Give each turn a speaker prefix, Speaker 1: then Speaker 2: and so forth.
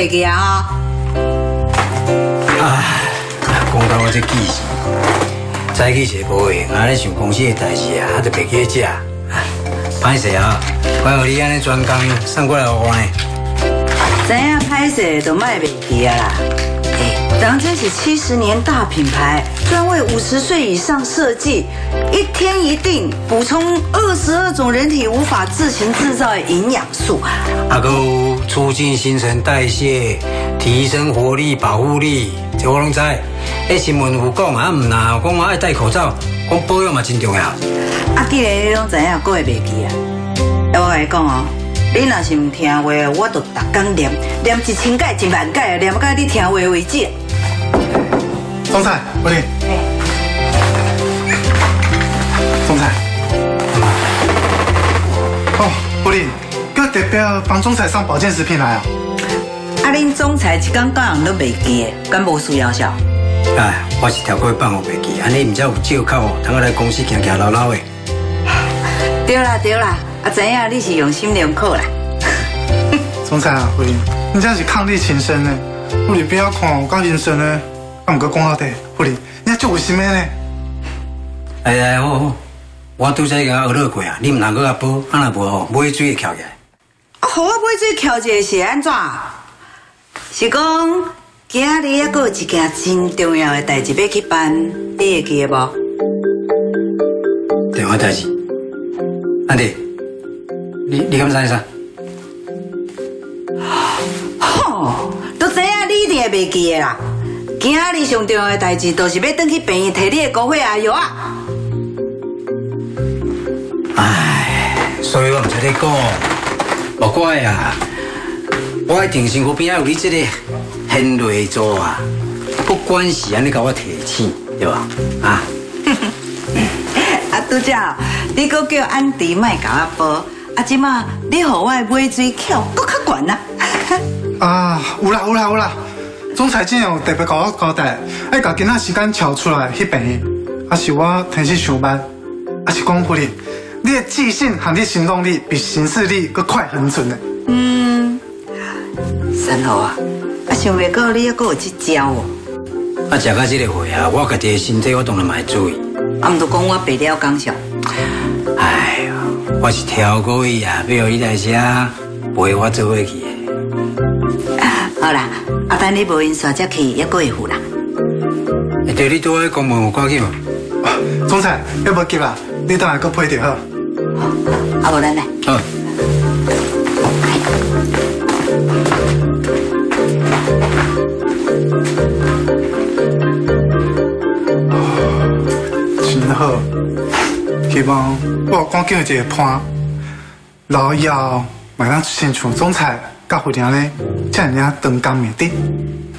Speaker 1: 袂记啊？
Speaker 2: 讲到我这记性，早起一个无闲，安尼想公司的代志啊，还得袂记食。歹势啊，我互你安尼专工送过来互我呢。
Speaker 1: 知影歹势就卖袂记啊啦。咱这是70年大品牌，专为50岁以上设计，一天一定补充22种人体无法自行制造的营养素。
Speaker 2: 还有促进新陈代谢，提升活力、保护力，这我拢知。新闻有讲啊，唔呐，讲我爱戴口罩，讲保养嘛真重要。
Speaker 1: 既然你拢知影，佫会袂记啊？我甲你讲哦，你若是唔听话，我就逐工念1000改、10000改，念到你听话为止。
Speaker 3: 总裁，不灵。总裁。哦，不灵，叫特别帮总裁上保健食品来啊。
Speaker 1: 恁总裁一天到晚都袂记的，敢无需要笑？
Speaker 2: 我是条过放我袂记，安尼唔才有借口哦，通来公司行行闹闹的。
Speaker 1: 对啦，知影你是用心良苦啦。
Speaker 3: 总裁啊，不灵，你这是伉俪情深呢，不灵边仔看有够认真呢。唔过讲到底，不哩，你足有心的呢。
Speaker 2: 好，我拄才甲学落过啊，你唔通搁甲补，若无吼，买水会翘起来。
Speaker 1: 互我买水翘一个是安怎？是讲今日还有一件真重要的代志要去办，你会记得无？
Speaker 2: 电话代志，安弟，你敢知啥？
Speaker 1: 吼，都知影你一定会袂记的啦。今日上重要的代志，就是要转去病院摕你的高血压药啊！
Speaker 2: 所以我唔知你讲，莫怪啊！我一定身躯边有你这个现瑞做啊，不管是安尼甲我提醒，对吧？
Speaker 1: 拄则你搁叫安迪莫甲我煲，即马你互我的买水翘搁较悬啊！
Speaker 3: 有啦。总裁今日有特别甲我交代，爱甲今仔时间抽出来去病院，是我天时上班，是讲不哩，你的记性和你行动力比行事力搁快很准呢。
Speaker 1: 三号啊，想袂到你还搁有这招哦。
Speaker 2: 食到这个岁啊，我家己的身体我当然嘛会注意。
Speaker 1: 毋就讲我白了讲笑。
Speaker 2: 哎呀，我是挑过伊啊，要你来遮陪我做伙去的。
Speaker 1: 好啦，等你无闲煞才去，还搁会赴啦。
Speaker 2: 对你拄仔公文有赶紧无？
Speaker 3: 总裁，要无急啦，你等下搁配就好。
Speaker 1: 无咱来。
Speaker 2: 好。
Speaker 3: 真好，希望我赶紧有一个伴，然后以后嘛当亲像总裁甲副长咧，才能长工灭滴。